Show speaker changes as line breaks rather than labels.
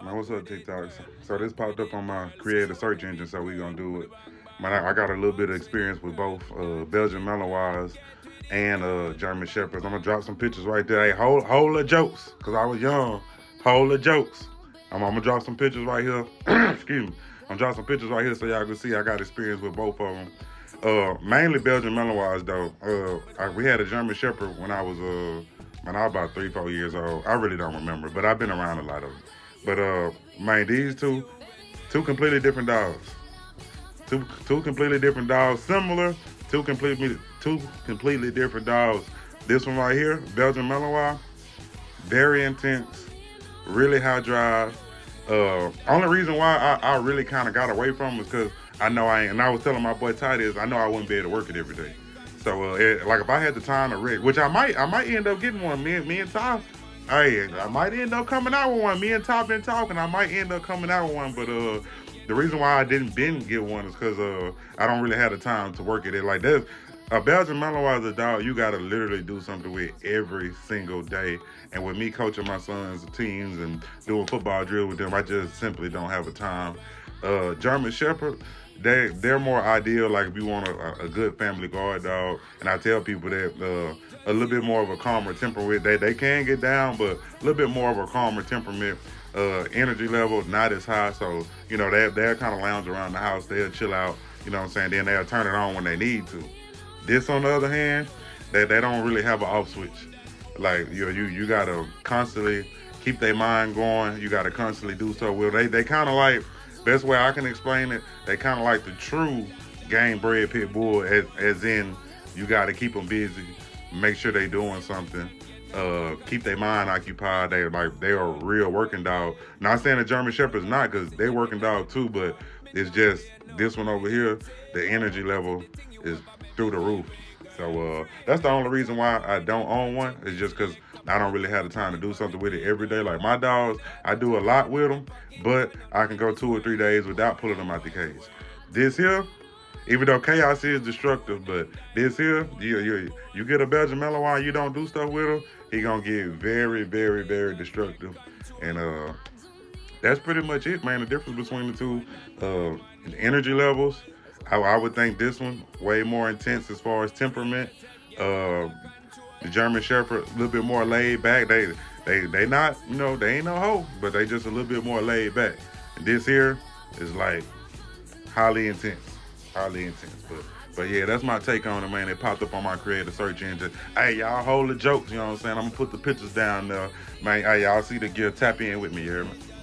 Man, what's up, TikTok? So this popped up on my creative search engine, so we gonna do it. Man, I got a little bit of experience with both Belgian Malinois and German Shepherds. I'm gonna drop some pictures right there. Hey, whole of jokes, cause I was young. Whole of jokes. I'm gonna drop some pictures right here. Excuse me. I'm drop some pictures right here so y'all can see I got experience with both of them. Mainly Belgian Malinois though. We had a German Shepherd when I was about 3, 4 years old. I really don't remember, but I've been around a lot of them. But man, these two completely different dogs. Two completely different dogs, similar. Two completely different dogs. This one right here, Belgian Malinois, very intense, really high drive. Only reason why I really kind of got away from him is because I know I ain't, and I was telling my boy Ty this, I know I wouldn't be able to work it every day. So like if I had the time to rig, which I might end up getting one. Me and Ty, hey, I might end up coming out with one. Me and Ty been talking. I might end up coming out with one, but the reason why I didn't get one is because I don't really have the time to work it. Like there's a Belgian Malinois is a dog you gotta literally do something with every single day. And with me coaching my sons' teams and doing football drill with them, I just simply don't have the time. German Shepherd, they're more ideal. Like if you want a good family guard dog, and I tell people that a little bit more of a calmer temperament. They can get down, but a little bit more of a calmer temperament. Energy level not as high, so they'll kind of lounge around the house. They'll chill out. You know what I'm saying? Then they'll turn it on when they need to. This, on the other hand, they don't really have an off switch. Like you gotta constantly keep their mind going. You gotta constantly do so. Well, they kind of like, best way I can explain it, they kind of like the true game bred pit bull, as in you gotta keep them busy, make sure they doing something. Keep their mind occupied. They are a real working dog. Not saying the German Shepherd's not, because they working dog too, but it's just this one over here. The energy level is through the roof. So that's the only reason why I don't own one. Is just because I don't really have the time to do something with it every day. Like my dogs, I do a lot with them, but I can go 2 or 3 days without pulling them out the cage. This here, even though chaos is destructive, but this here, you get a Belgian Malinois, you don't do stuff with him, he gonna get very, very, very destructive. And that's pretty much it, man. The difference between the two, the energy levels. I would think this one way more intense as far as temperament. The German Shepherd a little bit more laid back. They not, they ain't no hoe, but they just a little bit more laid back. And this here is like highly intense, highly intense. But yeah, that's my take on it, man. It popped up on my creative search engine. Hey, y'all hold the jokes, you know what I'm saying? I'm gonna put the pictures down there, man. Hey, y'all see the gear? Tap in with me, you hear me?